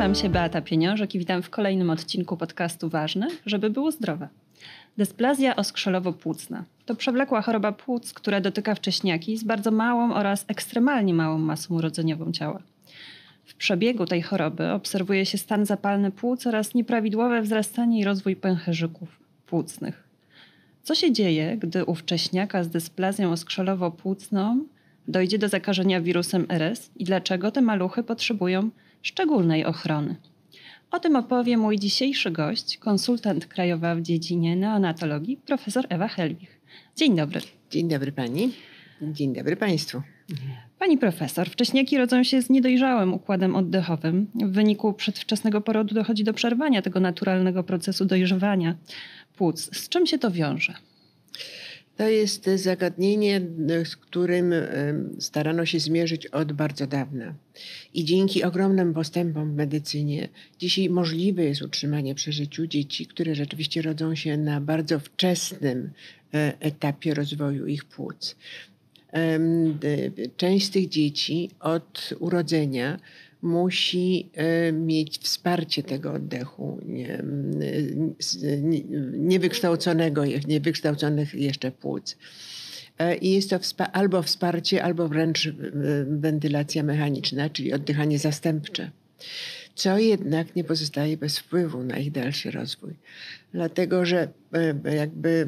Nazywam się Beata Pieniążek i witam w kolejnym odcinku podcastu Ważne, żeby było zdrowe. Dysplazja oskrzelowo-płucna to przewlekła choroba płuc, która dotyka wcześniaki z bardzo małą oraz ekstremalnie małą masą urodzeniową ciała. W przebiegu tej choroby obserwuje się stan zapalny płuc oraz nieprawidłowe wzrastanie i rozwój pęcherzyków płucnych. Co się dzieje, gdy u wcześniaka z dysplazją oskrzelowo-płucną dojdzie do zakażenia wirusem RS i dlaczego te maluchy potrzebują szczególnej ochrony? O tym opowie mój dzisiejszy gość, konsultant krajowa w dziedzinie neonatologii, profesor Ewa Helwich. Dzień dobry. Dzień dobry pani. Dzień dobry państwu. Pani profesor, wcześniaki rodzą się z niedojrzałym układem oddechowym. W wyniku przedwczesnego porodu dochodzi do przerwania tego naturalnego procesu dojrzewania płuc. Z czym się to wiąże? To jest zagadnienie, z którym starano się zmierzyć od bardzo dawna. I dzięki ogromnym postępom w medycynie dzisiaj możliwe jest utrzymanie przy życiu dzieci, które rzeczywiście rodzą się na bardzo wczesnym etapie rozwoju ich płuc. Część z tych dzieci od urodzenia musi mieć wsparcie tego oddechu, niewykształconych jeszcze płuc. I jest to albo wsparcie, albo wręcz wentylacja mechaniczna, czyli oddychanie zastępcze. Co jednak nie pozostaje bez wpływu na ich dalszy rozwój. Dlatego, że jakby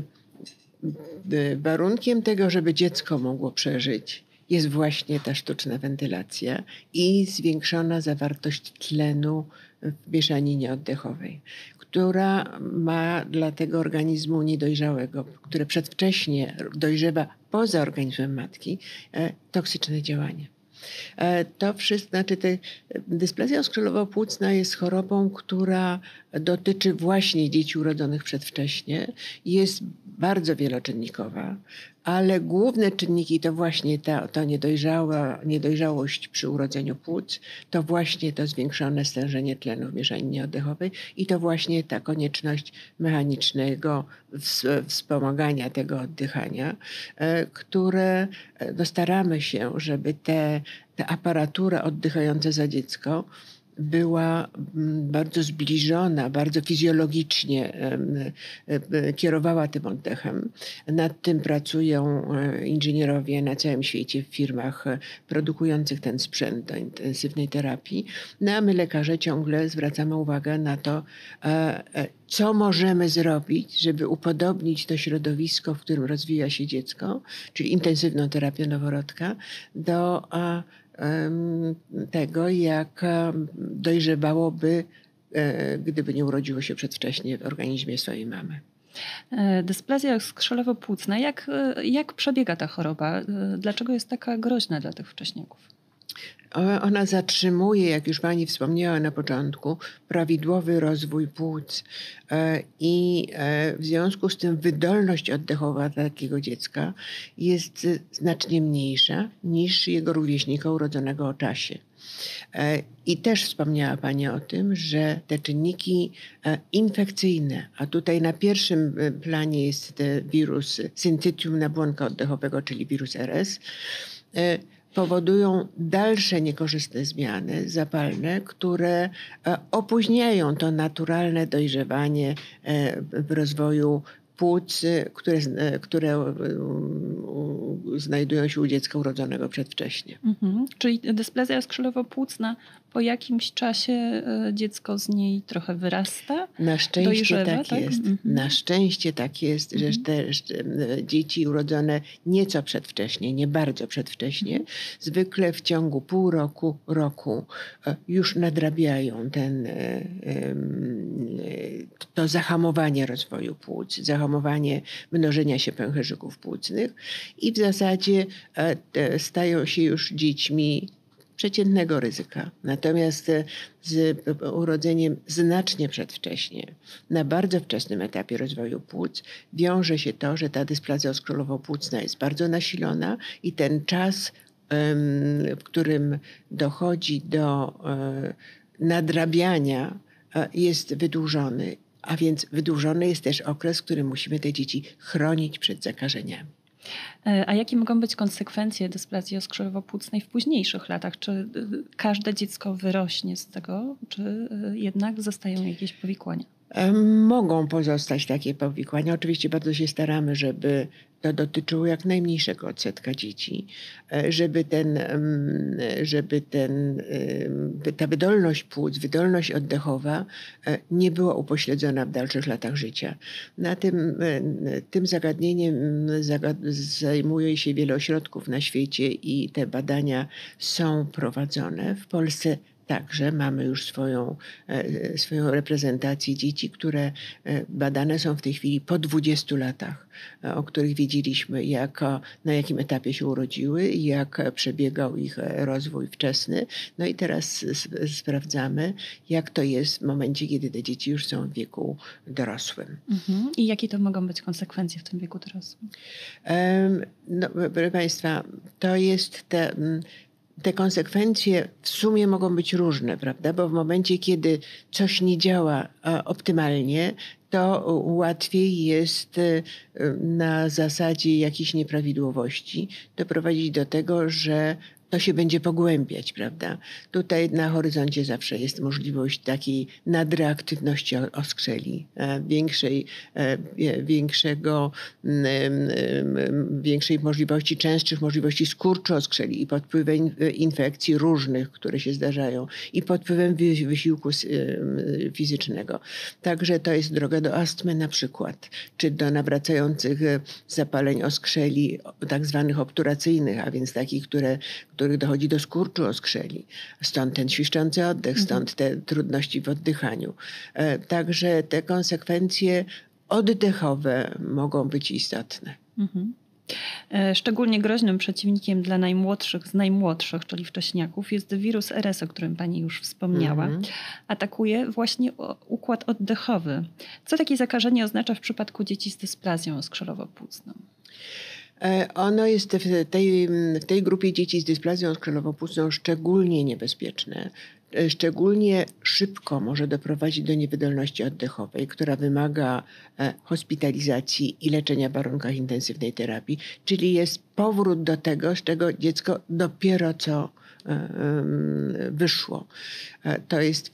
warunkiem tego, żeby dziecko mogło przeżyć, jest właśnie ta sztuczna wentylacja i zwiększona zawartość tlenu w mieszaninie oddechowej, która ma dla tego organizmu niedojrzałego, które przedwcześnie dojrzewa poza organizmem matki, toksyczne działanie. To wszystko, dysplazja oskrzelowo-płucna jest chorobą, która dotyczy właśnie dzieci urodzonych przedwcześnie. Jest bardzo wieloczynnikowa, ale główne czynniki to właśnie ta niedojrzałość przy urodzeniu płuc, to właśnie to zwiększone stężenie tlenu w mieszaninie oddechowej i to właśnie ta konieczność mechanicznego wspomagania tego oddychania, które staramy się, żeby ta aparatura oddychająca za dziecko była bardzo zbliżona, bardzo fizjologicznie kierowała tym oddechem. Nad tym pracują inżynierowie na całym świecie w firmach produkujących ten sprzęt do intensywnej terapii. No a my lekarze ciągle zwracamy uwagę na to, co możemy zrobić, żeby upodobnić to środowisko, w którym rozwija się dziecko, czyli intensywną terapię noworodka, do tego, jak dojrzewałoby, gdyby nie urodziło się przedwcześnie w organizmie swojej mamy. Dysplazja oskrzelowo-płucna. Jak przebiega ta choroba? Dlaczego jest taka groźna dla tych wcześniaków? Ona zatrzymuje, jak już pani wspomniała na początku, prawidłowy rozwój płuc i w związku z tym wydolność oddechowa takiego dziecka jest znacznie mniejsza niż jego rówieśnika urodzonego o czasie. I też wspomniała pani o tym, że te czynniki infekcyjne, a tutaj na pierwszym planie jest wirus syncytium nabłonka oddechowego, czyli wirus RS, powodują dalsze niekorzystne zmiany zapalne, które opóźniają to naturalne dojrzewanie w rozwoju płuc, które znajdują się u dziecka urodzonego przedwcześnie. Czyli dysplazja oskrzelowo-płucna, po jakimś czasie dziecko z niej trochę wyrasta? Na szczęście dojrzewa, tak jest. Na szczęście tak jest, że te dzieci urodzone nieco przedwcześnie, nie bardzo przedwcześnie, zwykle w ciągu pół roku, roku już nadrabiają to zahamowanie rozwoju płuc, zahamowanie mnożenia się pęcherzyków płucnych i w zasadzie stają się już dziećmi przeciętnego ryzyka. Natomiast z urodzeniem znacznie przedwcześnie, na bardzo wczesnym etapie rozwoju płuc, wiąże się to, że ta dysplazja oskrzelowo-płucna jest bardzo nasilona i ten czas, w którym dochodzi do nadrabiania, jest wydłużony. A więc wydłużony jest też okres, w którym musimy te dzieci chronić przed zakażeniami. A jakie mogą być konsekwencje dysplazji oskrzelowo-płucnej w późniejszych latach? Czy każde dziecko wyrośnie z tego, czy jednak zostają jakieś powikłania? Mogą pozostać takie powikłania. Oczywiście bardzo się staramy, żeby to dotyczyło jak najmniejszego odsetka dzieci, ta wydolność płuc, wydolność oddechowa nie była upośledzona w dalszych latach życia. Tym zagadnieniem zajmuje się wiele ośrodków na świecie i te badania są prowadzone. W Polsce także mamy już swoją reprezentację dzieci, które badane są w tej chwili po 20 latach, o których wiedzieliśmy, na jakim etapie się urodziły i jak przebiegał ich rozwój wczesny. No i teraz sprawdzamy, jak to jest w momencie, kiedy te dzieci już są w wieku dorosłym. I jakie to mogą być konsekwencje w tym wieku dorosłym? Proszę Państwa, to jest te konsekwencje w sumie mogą być różne, prawda? Bo w momencie, kiedy coś nie działa optymalnie, to łatwiej jest na zasadzie jakichś nieprawidłowości doprowadzić do tego, że to się będzie pogłębiać, prawda? Tutaj na horyzoncie zawsze jest możliwość takiej nadreaktywności oskrzeli, większej możliwości, częstszych możliwości skurczu oskrzeli i pod wpływem infekcji różnych, które się zdarzają i pod wpływem wysiłku fizycznego. Także to jest droga do astmy na przykład, czy do nawracających zapaleń oskrzeli tak zwanych obturacyjnych, a więc takich, których dochodzi do skurczu oskrzeli. Stąd ten świszczący oddech, stąd te trudności w oddychaniu. Także te konsekwencje oddechowe mogą być istotne. Szczególnie groźnym przeciwnikiem dla najmłodszych z najmłodszych, czyli wcześniaków, jest wirus RS, o którym pani już wspomniała. Atakuje właśnie układ oddechowy. Co takie zakażenie oznacza w przypadku dzieci z dysplazją oskrzelowo-płucną? Ono jest w tej grupie dzieci z dysplazją oskrzelowo-płucną szczególnie niebezpieczne. Szczególnie szybko może doprowadzić do niewydolności oddechowej, która wymaga hospitalizacji i leczenia w warunkach intensywnej terapii, czyli jest powrót do tego, z czego dziecko dopiero co wyszło. To jest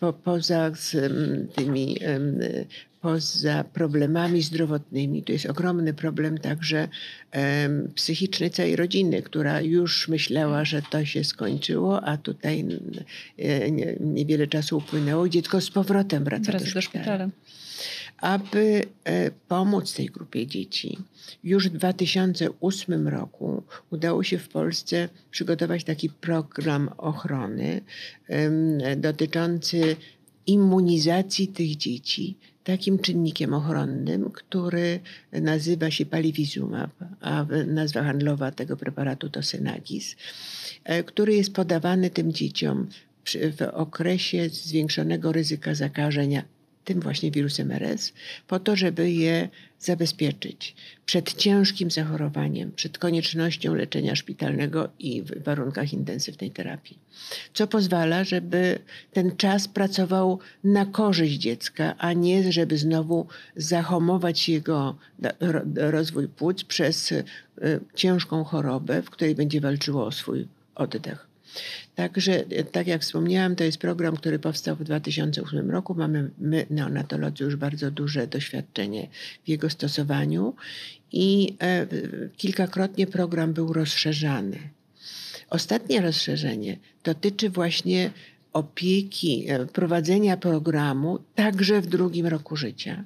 poza problemami zdrowotnymi, to jest ogromny problem także psychiczny całej rodziny, która już myślała, że to się skończyło, a tutaj niewiele czasu upłynęło i dziecko z powrotem wraca do szpitala. Aby pomóc tej grupie dzieci, już w 2008 roku udało się w Polsce przygotować taki program ochrony dotyczący immunizacji tych dzieci takim czynnikiem ochronnym, który nazywa się palivizumab, a nazwa handlowa tego preparatu to Synagis, który jest podawany tym dzieciom w okresie zwiększonego ryzyka zakażenia tym właśnie wirusem RS, po to, żeby je zabezpieczyć przed ciężkim zachorowaniem, przed koniecznością leczenia szpitalnego i w warunkach intensywnej terapii. Co pozwala, żeby ten czas pracował na korzyść dziecka, a nie żeby znowu zahamować jego rozwój płuc przez ciężką chorobę, w której będzie walczyło o swój oddech. Także, tak jak wspomniałam, to jest program, który powstał w 2008 roku. Mamy my, neonatolodzy, już bardzo duże doświadczenie w jego stosowaniu i kilkakrotnie program był rozszerzany. Ostatnie rozszerzenie dotyczy właśnie opieki, prowadzenia programu także w drugim roku życia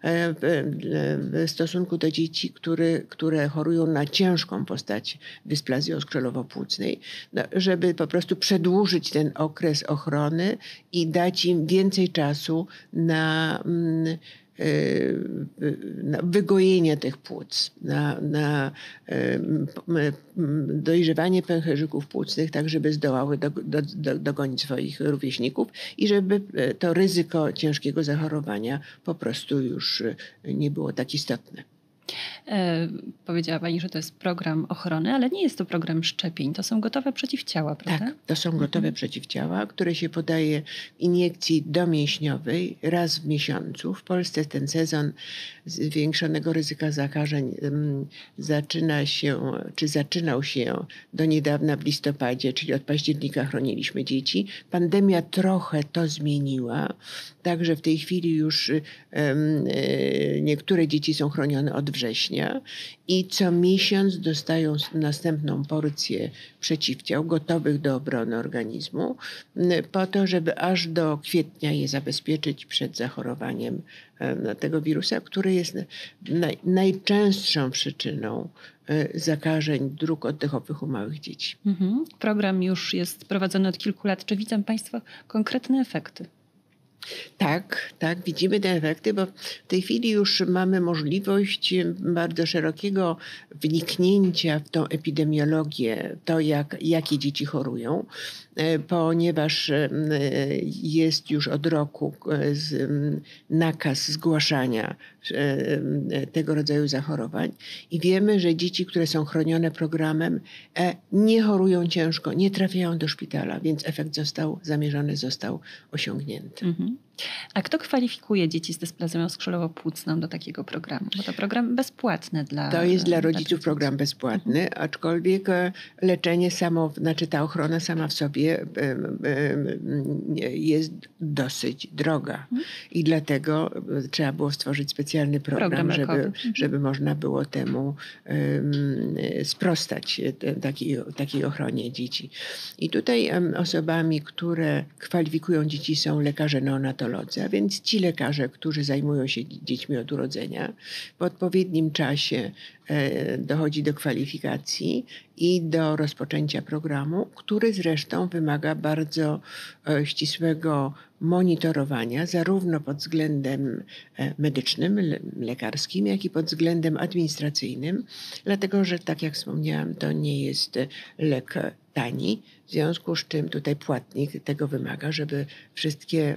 w stosunku do dzieci, które chorują na ciężką postać dysplazji oskrzelowo-płucnej, żeby po prostu przedłużyć ten okres ochrony i dać im więcej czasu na wygojenie tych płuc, na dojrzewanie pęcherzyków płucnych, tak żeby zdołały dogonić swoich rówieśników i żeby to ryzyko ciężkiego zachorowania po prostu już nie było tak istotne. Powiedziała Pani, że to jest program ochrony, ale nie jest to program szczepień. To są gotowe przeciwciała, prawda? Tak, to są gotowe przeciwciała, które się podaje w iniekcji domięśniowej raz w miesiącu. W Polsce ten sezon zwiększonego ryzyka zakażeń zaczynał się do niedawna w listopadzie, czyli od października chroniliśmy dzieci. Pandemia trochę to zmieniła, także w tej chwili już niektóre dzieci są chronione od września i co miesiąc dostają następną porcję przeciwciał gotowych do obrony organizmu po to, żeby aż do kwietnia je zabezpieczyć przed zachorowaniem na tego wirusa, który jest najczęstszą przyczyną zakażeń dróg oddechowych u małych dzieci. Program już jest prowadzony od kilku lat. Czy widzą Państwo konkretne efekty? Tak, widzimy te efekty, bo w tej chwili już mamy możliwość bardzo szerokiego wniknięcia w tą epidemiologię, to jakie dzieci chorują, ponieważ jest już od roku nakaz zgłaszania tego rodzaju zachorowań i wiemy, że dzieci, które są chronione programem, nie chorują ciężko, nie trafiają do szpitala, więc efekt zamierzony został osiągnięty. A kto kwalifikuje dzieci z dysplazją skrzydłowo-płucną do takiego programu? Bo to program bezpłatny To jest dla rodziców program bezpłatny, aczkolwiek leczenie ta ochrona sama w sobie jest dosyć droga. I dlatego trzeba było stworzyć specjalny program żeby można było temu sprostać, takiej ochronie dzieci. I tutaj osobami, które kwalifikują dzieci, są lekarze neonatolodzy, a więc ci lekarze, którzy zajmują się dziećmi od urodzenia. W odpowiednim czasie dochodzi do kwalifikacji i do rozpoczęcia programu, który zresztą wymaga bardzo ścisłego monitorowania, zarówno pod względem medycznym, lekarskim, jak i pod względem administracyjnym, dlatego że, tak jak wspomniałam, to nie jest lek tani, w związku z czym tutaj płatnik tego wymaga, żeby wszystkie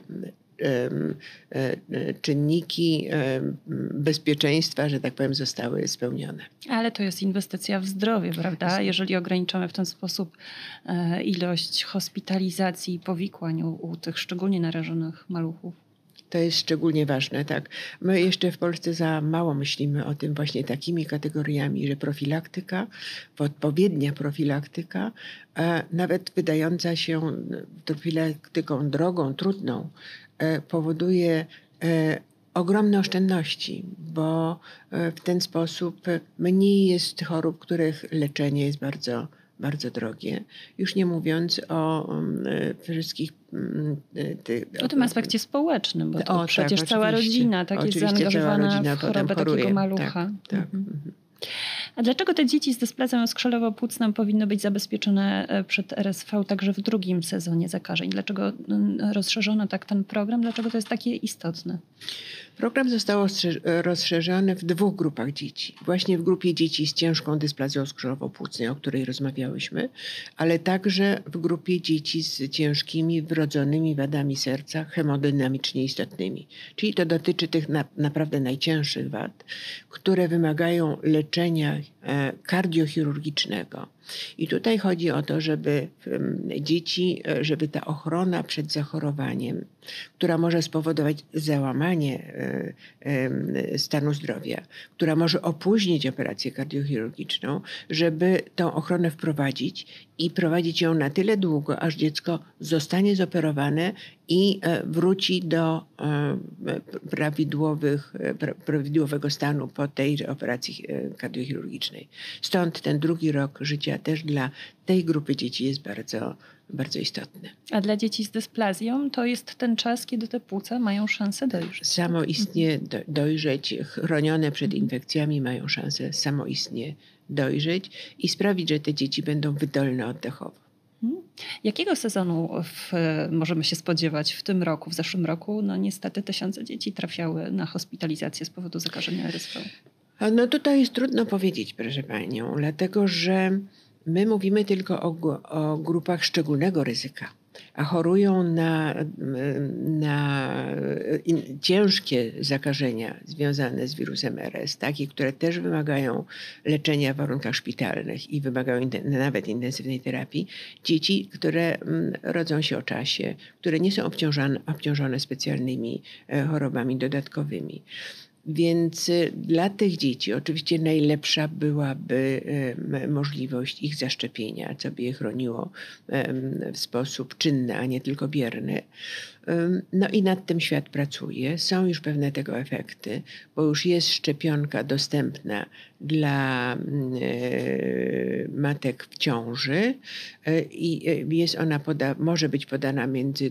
czynniki bezpieczeństwa, że tak powiem, zostały spełnione. Ale to jest inwestycja w zdrowie, prawda? Jeżeli ograniczamy w ten sposób ilość hospitalizacji i powikłań u tych szczególnie narażonych maluchów. To jest szczególnie ważne, tak. My jeszcze w Polsce za mało myślimy o tym właśnie takimi kategoriami, że odpowiednia profilaktyka, nawet wydająca się profilaktyką drogą, trudną, powoduje ogromne oszczędności, bo w ten sposób mniej jest chorób, których leczenie jest bardzo, bardzo drogie. Już nie mówiąc o wszystkich o tym aspekcie społecznym, bo to przecież cała rodzina jest zaangażowana w chorobę takiego malucha. Tak. A dlaczego te dzieci z dysplazją skrzydłowo-płucną powinny być zabezpieczone przed RSV także w drugim sezonie zakażeń? Dlaczego rozszerzono tak ten program? Dlaczego to jest takie istotne? Program został rozszerzony w 2 grupach dzieci. Właśnie w grupie dzieci z ciężką dysplazją skrzydłowo-płucnej, o której rozmawiałyśmy, ale także w grupie dzieci z ciężkimi wrodzonymi wadami serca hemodynamicznie istotnymi. Czyli to dotyczy tych naprawdę najcięższych wad, które wymagają leczenia kardiochirurgicznego. I tutaj chodzi o to, żeby żeby ta ochrona przed zachorowaniem, która może spowodować załamanie stanu zdrowia, która może opóźnić operację kardiochirurgiczną, żeby tą ochronę wprowadzić i prowadzić ją na tyle długo, aż dziecko zostanie zoperowane i wróci do prawidłowego stanu po tej operacji kardiochirurgicznej. Stąd ten drugi rok życia też dla tej grupy dzieci jest bardzo, bardzo istotny. A dla dzieci z dysplazją to jest ten czas, kiedy te płuca mają szansę dojrzeć. Samoistnie dojrzeć, chronione przed infekcjami mają szansę samoistnie dojrzeć i sprawić, że te dzieci będą wydolne oddechowo. Jakiego sezonu możemy się spodziewać w tym roku? W zeszłym roku niestety tysiące dzieci trafiały na hospitalizację z powodu zakażenia RSV. No tutaj jest trudno powiedzieć, proszę Panią, dlatego że my mówimy tylko o grupach szczególnego ryzyka. a chorują na ciężkie zakażenia związane z wirusem RS, takie, które też wymagają leczenia w warunkach szpitalnych i wymagają nawet intensywnej terapii, dzieci, które rodzą się o czasie, które nie są obciążone specjalnymi chorobami dodatkowymi. Więc dla tych dzieci oczywiście najlepsza byłaby możliwość ich zaszczepienia, co by je chroniło w sposób czynny, a nie tylko bierny. No i nad tym świat pracuje. Są już pewne tego efekty, bo już jest szczepionka dostępna dla matek w ciąży i jest ona może być podana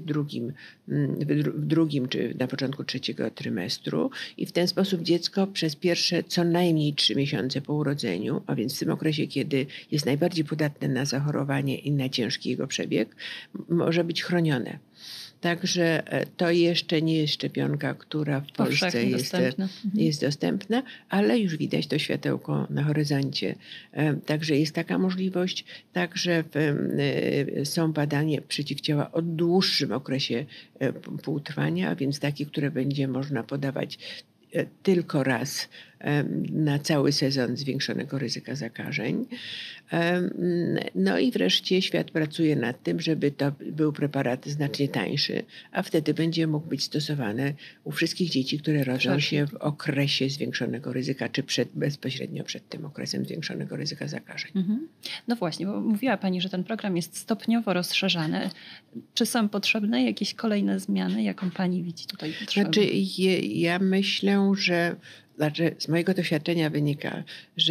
w drugim czy na początku trzeciego trymestru i w ten sposób dziecko przez pierwsze co najmniej 3 miesiące po urodzeniu, a więc w tym okresie, kiedy jest najbardziej podatne na zachorowanie i na ciężki jego przebieg, może być chronione. Także to jeszcze nie jest szczepionka, która w Polsce jest dostępna, ale już widać to światełko na horyzoncie. Także jest taka możliwość. Także są badania przeciwciała o dłuższym okresie półtrwania, a więc takie, które będzie można podawać tylko raz na cały sezon zwiększonego ryzyka zakażeń. No i wreszcie świat pracuje nad tym, żeby to był preparat znacznie tańszy, a wtedy będzie mógł być stosowany u wszystkich dzieci, które rodzą się w okresie zwiększonego ryzyka, czy bezpośrednio przed tym okresem zwiększonego ryzyka zakażeń. No właśnie, bo mówiła Pani, że ten program jest stopniowo rozszerzany. Czy są potrzebne jakieś kolejne zmiany, jaką Pani widzi tutaj potrzebę? Znaczy, ja myślę, że z mojego doświadczenia wynika,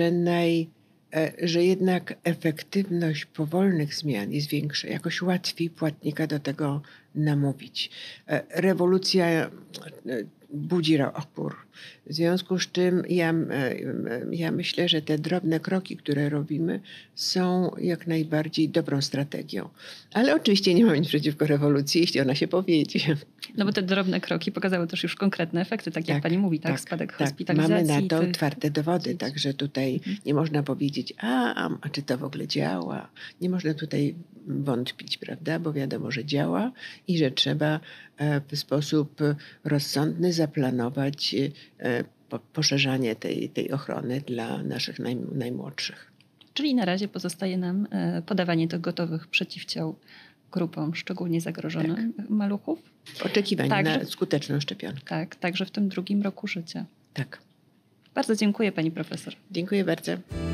że jednak efektywność powolnych zmian jest większa. Jakoś łatwiej płatnika do tego namówić. Rewolucja budzi opór. W związku z czym ja myślę, że te drobne kroki, które robimy, są jak najbardziej dobrą strategią. Ale oczywiście nie mam nic przeciwko rewolucji, jeśli ona się powiedzie. No bo te drobne kroki pokazały też już konkretne efekty, tak jak Pani mówi, tak? Spadek hospitalizacji. Mamy na to twarde dowody, także tutaj nie można powiedzieć, a czy to w ogóle działa. Nie można tutaj wątpić, prawda, bo wiadomo, że działa i że trzeba w sposób rozsądny zaplanować poszerzanie tej ochrony dla naszych najmłodszych. Czyli na razie pozostaje nam podawanie tych gotowych przeciwciał grupom szczególnie zagrożonym maluchów. W oczekiwaniu na skuteczną szczepionkę. Tak, także w tym 2. roku życia. Tak. Bardzo dziękuję Pani Profesor. Dziękuję bardzo.